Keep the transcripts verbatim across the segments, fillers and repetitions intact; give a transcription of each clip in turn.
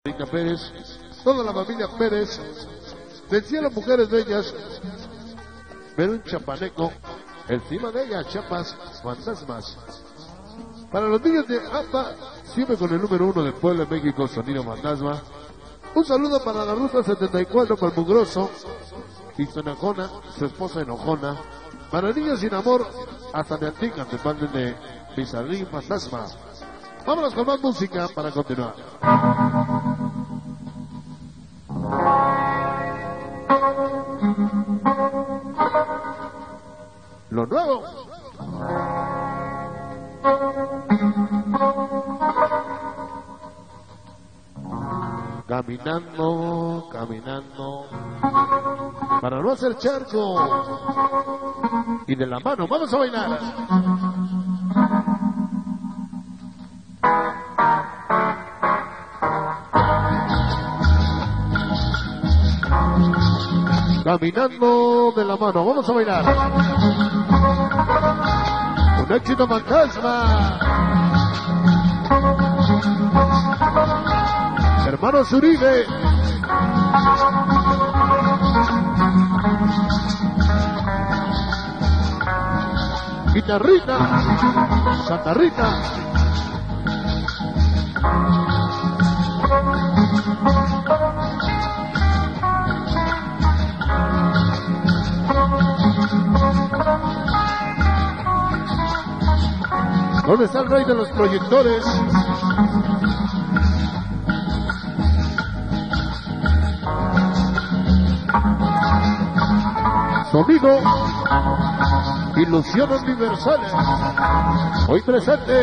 Erika Pérez, toda la familia Pérez, del cielo mujeres bellas, ver un chapaneco, encima de ella, chapas, fantasmas. Para los niños de A P A, siempre con el número uno del pueblo de México, Sonido Fantasma. Un saludo para la Ruta setenta y cuatro, para el Mugroso, y su enojona, su esposa enojona. Para niños sin amor, hasta de Antica, te manden de Pizarrín Fantasma. Vámonos con más música para continuar. Lo nuevo. Caminando, caminando, para no hacer charco. Y de la mano, vamos a bailar. Caminando de la mano, vamos a bailar. Un éxito fantasma. Hermanos Uribe. Guitarrita. Santa Rita. ¿Dónde está el rey de los proyectores? Sonido, Ilusión Universal, hoy presente.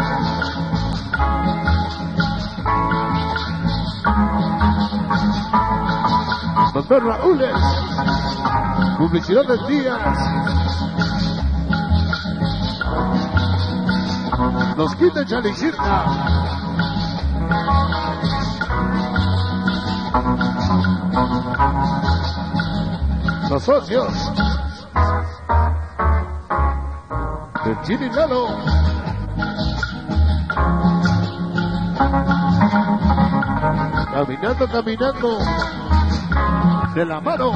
Doctor Raúles, Publicidad del Díaz. Nos quita Chalicirca. Los socios del Chini Lalo. Caminando, caminando de la mano.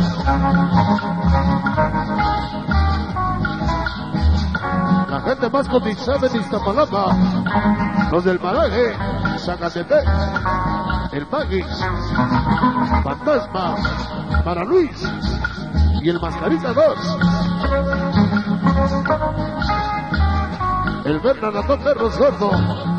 La gente más cotizada en Iztapalapa, los del Malaje, Zacatepec, el Magis, Fantasma, para Luis y el Mascarita dos, el Bernardo Perros Gordo,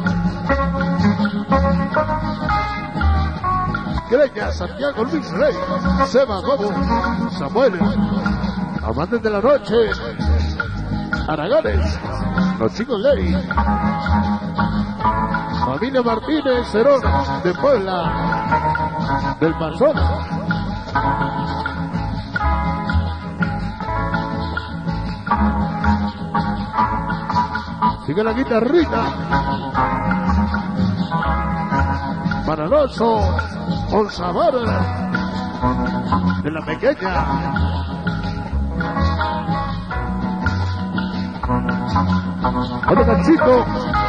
Greña, Santiago Luis Rey, Seba Gobo, Samuel, Amantes de la Noche, Araganes, los chicos Ley, Familia Martínez Cerón de Puebla, del Pasón, sigue la guitarrita, para Alonso, Onzabar, de la Pequeña. Otro cachito.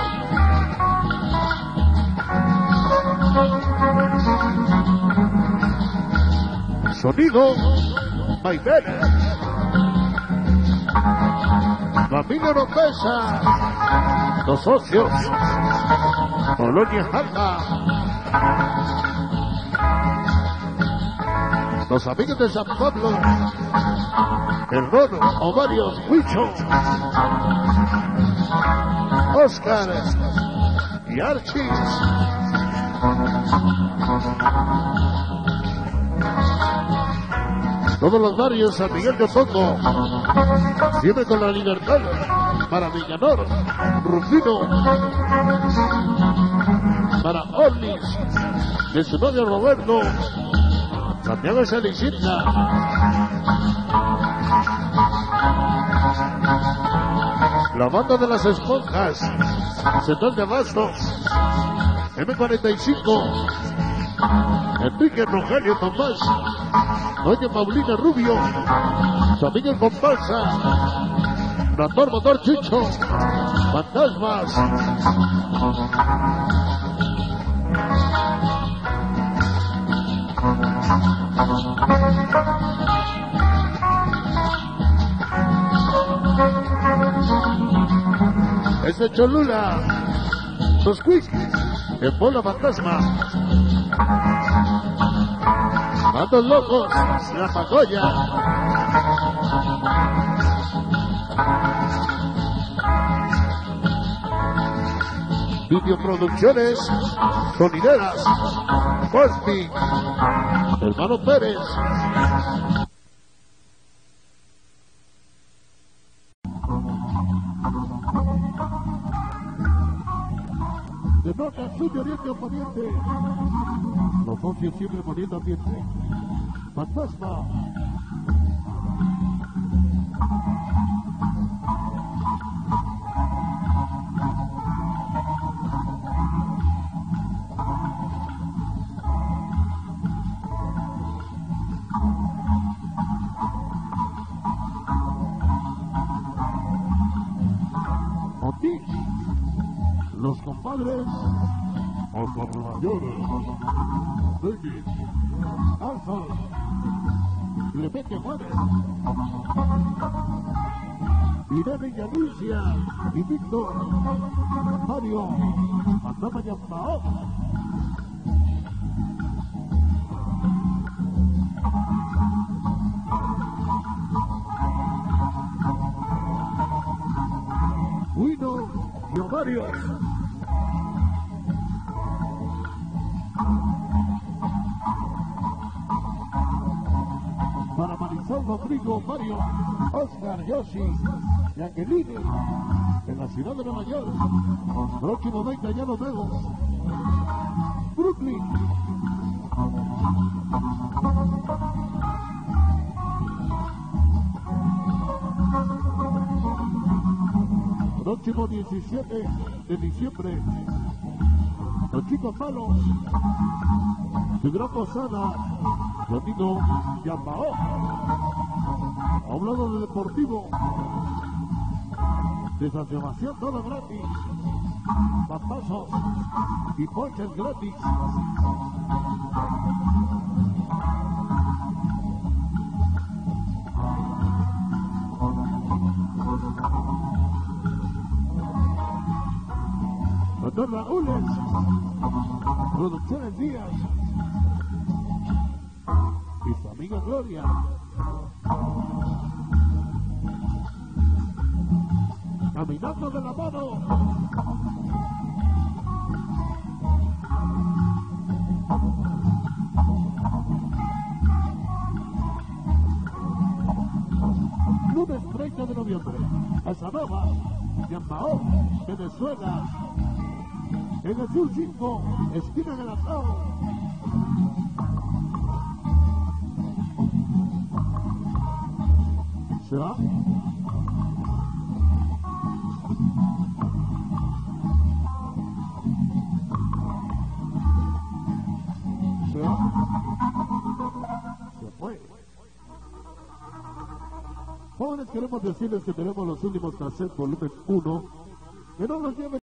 Sonido Maybel. Familia Lopeza. Los socios. Colonia Jalma. Los amigos de San Pablo. El Rono, Ovarios, Huicho, Oscar y Archis. Todos los barrios, San Miguel de Otongo, siempre con la libertad, para Villanor, Rufino, para Orlis, de su novio Roberto, Santiago de San Isidro. La banda de las esponjas, Central de Bastos, M cuarenta y cinco, Enrique Rogelio Tomás, doña Paulina Rubio, su amigo el comparsa, Motor Motor Chucho, Fantasmas, Es de Cholula, los Quick, el Bola Fantasma, Bandos Locos, La Pagoya, Videoproducciones, Sonideras, Cosby, Hermano Pérez. De norte a sur, de oriente a poniente, los socios siempre poniendo ambiente. Fantasma. Otis, los compadres, hasta Nueva York, David, Alfa, Clemente Juárez, Irene y Alicia, y Víctor, Mario, Fantasma y Ambao. Wino y Ovarios. Para Marisol Rodrigo, Mario, Oscar, Yoshi y Angelini en la ciudad de Nueva York. Próximo veinte ya nos vemos. Brooklyn. Próximo diecisiete de diciembre, los chicos malos, de Gran Posada, Rodrigo Yambao, a un lado de Deportivo, desactivación todo gratis, papazos y ponches gratis. Doctor Raúles, Producciones Díaz y su amiga Gloria. Caminando de la mano. Lunes treinta de noviembre, Casanova, Yambao, Venezuela. En el Sur cinco, esquina del Atao. ¿Se va? ¿Se va? Se fue. Jóvenes, queremos decirles que tenemos los últimos cassettes volumen uno. Que no los lleven.